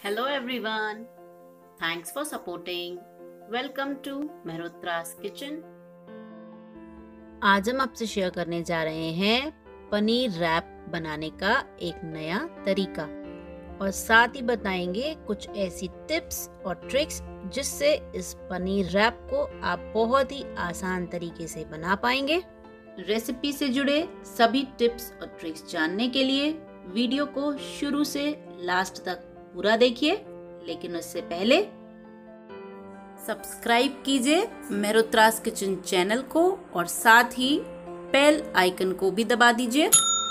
Hello everyone. Thanks for supporting. Welcome to Mehrotra's kitchen. आज हम आपसे शेयर करने जा रहे हैं पनीर रैप बनाने का एक नया तरीका और साथ ही बताएंगे कुछ ऐसी टिप्स और ट्रिक्स जिससे इस पनीर रैप को आप बहुत ही आसान तरीके से बना पाएंगे। रेसिपी से जुड़े सभी टिप्स और ट्रिक्स जानने के लिए वीडियो को शुरू से लास्ट तक पूरा देखिए, लेकिन उससे पहले सब्सक्राइब कीजिए मेहरोत्रा's किचन चैनल को और साथ ही बेल आइकन को भी दबा दीजिए।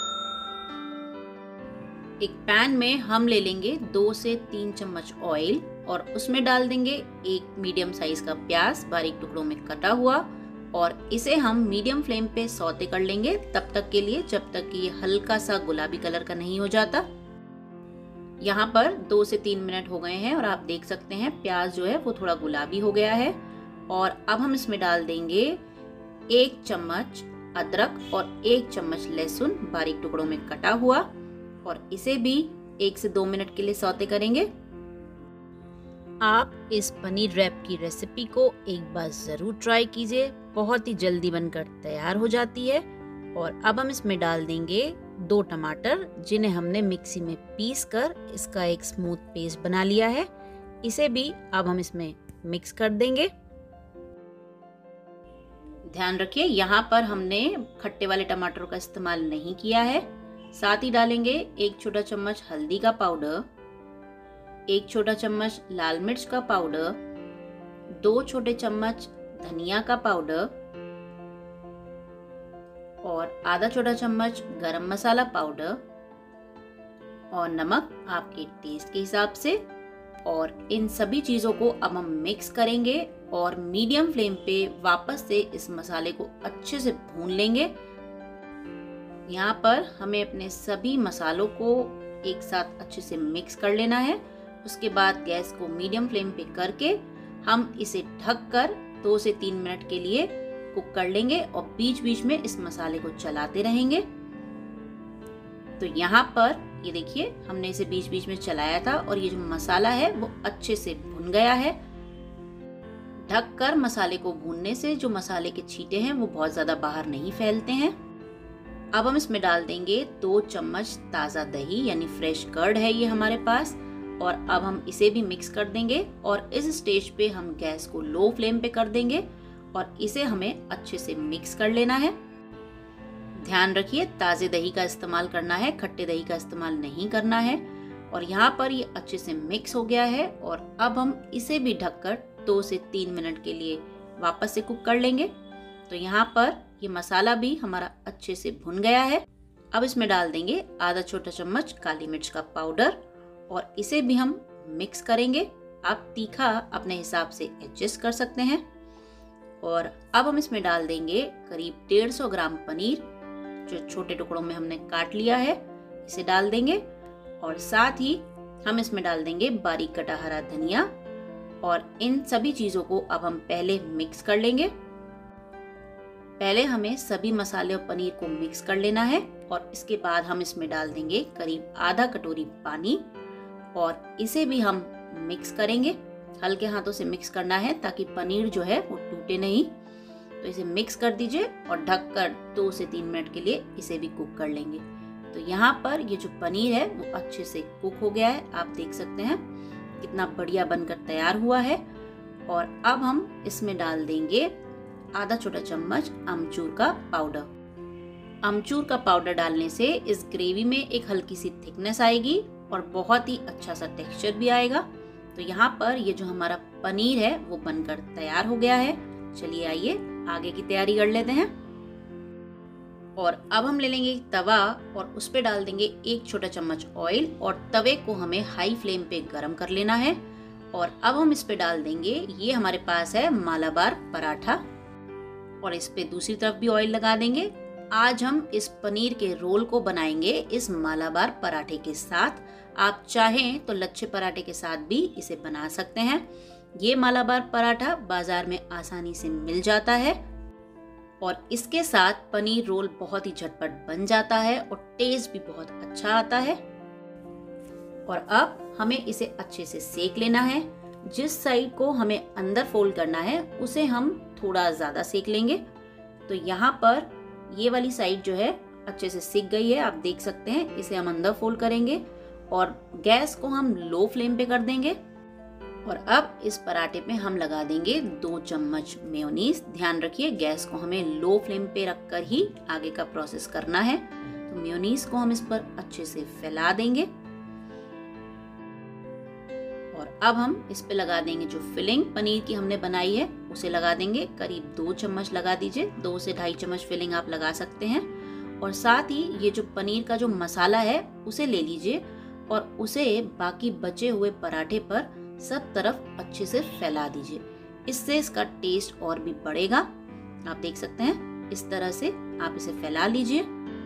एक पैन में हम ले लेंगे 2 से 3 चम्मच ऑयल और उसमें डाल देंगे एक मीडियम साइज का प्याज बारीक टुकड़ों में कटा हुआ और इसे हम मीडियम फ्लेम पे सौते कर लेंगे तब तक के लिए जब तक कि ये हल्का सा गुलाबी कलर का नहीं हो जाता। यहाँ पर 2 से 3 मिनट हो गए हैं और आप देख सकते हैं प्याज जो है वो थोड़ा गुलाबी हो गया है। और अब हम इसमें डाल देंगे 1 चम्मच अदरक और 1 चम्मच लहसुन बारीक टुकड़ों में कटा हुआ और इसे भी 1 से 2 मिनट के लिए सौते करेंगे। आप इस पनीर रैप की रेसिपी को एक बार जरूर ट्राई कीजिए, बहुत ही जल्दी बनकर तैयार हो जाती है। और अब हम इसमें डाल देंगे 2 टमाटर जिन्हें हमने मिक्सी में पीस कर इसका एक स्मूथ पेस्ट बना लिया है। इसे भी अब हम इसमें मिक्स कर देंगे। ध्यान रखिए यहाँ पर हमने खट्टे वाले टमाटरों का इस्तेमाल नहीं किया है। साथ ही डालेंगे 1 छोटा चम्मच हल्दी का पाउडर, 1 छोटा चम्मच लाल मिर्च का पाउडर, 2 छोटे चम्मच धनिया का पाउडर और आधा छोटा चम्मच गरम मसाला पाउडर और नमक आपके टेस्ट के हिसाब से। और इन सभी चीजों को अब हम मिक्स करेंगे और मीडियम फ्लेम पे वापस से इस मसाले को अच्छे से भून लेंगे। यहाँ पर हमें अपने सभी मसालों को एक साथ अच्छे से मिक्स कर लेना है। उसके बाद गैस को मीडियम फ्लेम पे करके हम इसे ढककर 2 से 3 मिनट के लिए कुक कर लेंगे और बीच बीच में इस मसाले को चलाते रहेंगे। तो यहाँ पर ये देखिए हमने इसे बीच बीच में चलाया था और ये जो मसाला है वो अच्छे से भुन गया है। ढककर मसाले को भूनने से जो मसाले के छींटे हैं वो बहुत ज्यादा बाहर नहीं फैलते हैं। अब हम इसमें डाल देंगे 2 चम्मच ताजा दही यानी फ्रेश कर्ड है ये हमारे पास और अब हम इसे भी मिक्स कर देंगे और इस स्टेज पे हम गैस को लो फ्लेम पे कर देंगे और इसे हमें अच्छे से मिक्स कर लेना है। ध्यान रखिए ताजे दही का इस्तेमाल करना है, खट्टे दही का इस्तेमाल नहीं करना है। और यहाँ पर ये अच्छे से मिक्स हो गया है और अब हम इसे भी ढककर 2 से 3 मिनट के लिए वापस से कुक कर लेंगे। तो यहाँ पर ये मसाला भी हमारा अच्छे से भुन गया है। अब इसमें डाल देंगे आधा छोटा चम्मच काली मिर्च का पाउडर और इसे भी हम मिक्स करेंगे। आप तीखा अपने हिसाब से एडजस्ट कर सकते हैं। और अब हम इसमें डाल देंगे करीब 150 ग्राम पनीर जो छोटे टुकड़ों में हमने काट लिया है, इसे डाल देंगे। और साथ ही हम इसमें डाल देंगे बारीक कटा हरा धनिया और इन सभी चीजों को अब हम पहले मिक्स कर लेंगे। पहले हमें सभी मसाले और पनीर को मिक्स कर लेना है और इसके बाद हम इसमें डाल देंगे करीब आधा कटोरी पानी और इसे भी हम मिक्स करेंगे। हल्के हाथों से मिक्स करना है ताकि पनीर जो है वो टूटे नहीं। तो इसे मिक्स कर दीजिए और ढककर 2 से 3 मिनट के लिए इसे भी कुक कर लेंगे। तो यहाँ पर ये जो पनीर है वो अच्छे से कुक हो गया है, आप देख सकते हैं कितना बढ़िया बनकर तैयार हुआ है। और अब हम इसमें डाल देंगे आधा छोटा चम्मच अमचूर का पाउडर। अमचूर का पाउडर डालने से इस ग्रेवी में एक हल्की सी थिकनेस आएगी और बहुत ही अच्छा सा टेक्सचर भी आएगा। तो यहाँ पर ये जो हमारा पनीर है वो बनकर तैयार हो गया है। चलिए आइए आगे की तैयारी कर लेते हैं। और अब हम ले लेंगे एक तवा और उस पे डाल देंगे 1 छोटा चम्मच ऑयल और तवे को हमें हाई फ्लेम पे गरम कर लेना है। और अब हम इस पे डाल देंगे, ये हमारे पास है मालाबार पराठा और इस पे दूसरी तरफ भी ऑयल लगा देंगे। आज हम इस पनीर के रोल को बनाएंगे इस मालाबार पराठे के साथ। आप चाहें तो लच्छे पराठे के साथ भी इसे बना सकते हैं। ये मालाबार पराठा बाजार में आसानी से मिल जाता है और इसके साथ पनीर रोल बहुत ही झटपट बन जाता है और टेस्ट भी बहुत अच्छा आता है। और अब हमें इसे अच्छे से सेक लेना है। जिस साइड को हमें अंदर फोल्ड करना है उसे हम थोड़ा ज़्यादा सेक लेंगे। तो यहाँ पर ये वाली साइड जो है अच्छे से सिक गई है, आप देख सकते हैं। इसे हम अंदर फोल्ड करेंगे और गैस को हम लो फ्लेम पे कर देंगे। और अब इस पराठे पे हम लगा देंगे 2 चम्मच मेयोनीज। ध्यान रखिए गैस को हमें लो फ्लेम पे रखकर ही आगे का प्रोसेस करना है। तो मेयोनीज को हम इस पर अच्छे से फैला देंगे और अब हम इस पे लगा देंगे जो फिलिंग पनीर की हमने बनाई है उसे लगा देंगे। करीब 2 चम्मच लगा दीजिए, 2 से 2.5 चम्मच फिलिंग आप लगा सकते हैं। और साथ ही ये जो पनीर का जो मसाला है उसे ले लीजिए और उसे बाकी बचे हुए पराठे पर सब तरफ अच्छे से फैला दीजिए। इससे इसका टेस्ट और भी बढ़ेगा। आप देख सकते हैं इस तरह से आप इसे फैला लीजिए।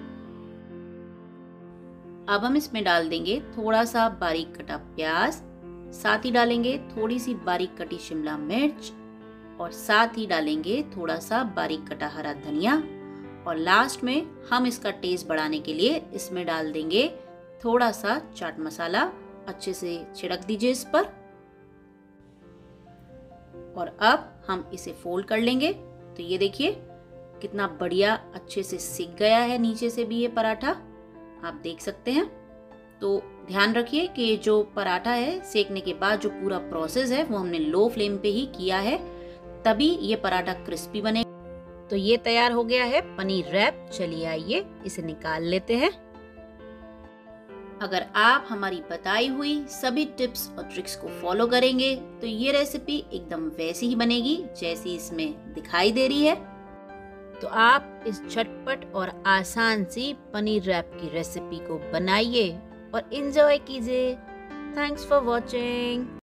अब हम इसमें डाल देंगे थोड़ा सा बारीक कटा प्याज, साथ ही डालेंगे थोड़ी सी बारीक कटी शिमला मिर्च और साथ ही डालेंगे थोड़ा सा बारीक कटा हरा धनिया। और लास्ट में हम इसका टेस्ट बढ़ाने के लिए इसमें डाल देंगे थोड़ा सा चाट मसाला। अच्छे से छिड़क दीजिए इस पर और अब हम इसे फोल्ड कर लेंगे। तो ये देखिए कितना बढ़िया अच्छे से सिक गया है नीचे से भी ये पराठा, आप देख सकते हैं। तो ध्यान रखिए कि जो पराठा है सेकने के बाद जो पूरा प्रोसेस है वो हमने लो फ्लेम पे ही किया है, तभी ये पराठा क्रिस्पी बनेगा। तो ये तैयार हो गया है पनीर रैप। चलिए आइए इसे निकाल लेते हैं। अगर आप हमारी बताई हुई सभी टिप्स और ट्रिक्स को फॉलो करेंगे तो ये रेसिपी एकदम वैसी ही बनेगी जैसी इसमें दिखाई दे रही है। तो आप इस झटपट और आसान सी पनीर रैप की रेसिपी को बनाइए और एंजॉय कीजिए। Thanks for watching.